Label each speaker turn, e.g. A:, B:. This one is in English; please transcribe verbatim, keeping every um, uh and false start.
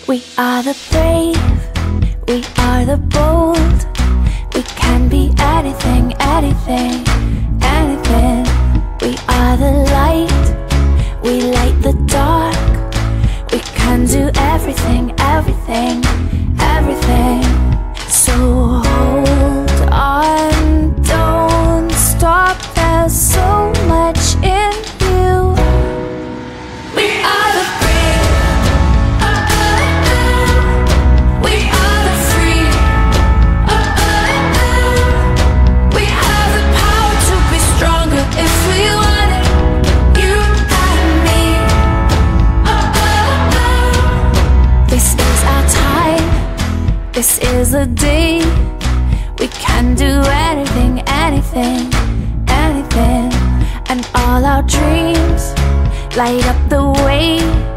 A: We are the brave, we are the bold. We can be anything, anything, anything. We are the light, we light the dark. We can do everything, everything, everything. So hold on, don't stop, there's so much in you. We are the brave, oh, oh, oh. We are the free, oh, oh, oh. We have the power to be stronger if we want it. You and me, oh, oh, oh. This is our time, this is the day. We can do anything, anything, anything. And all our dreams light up the way.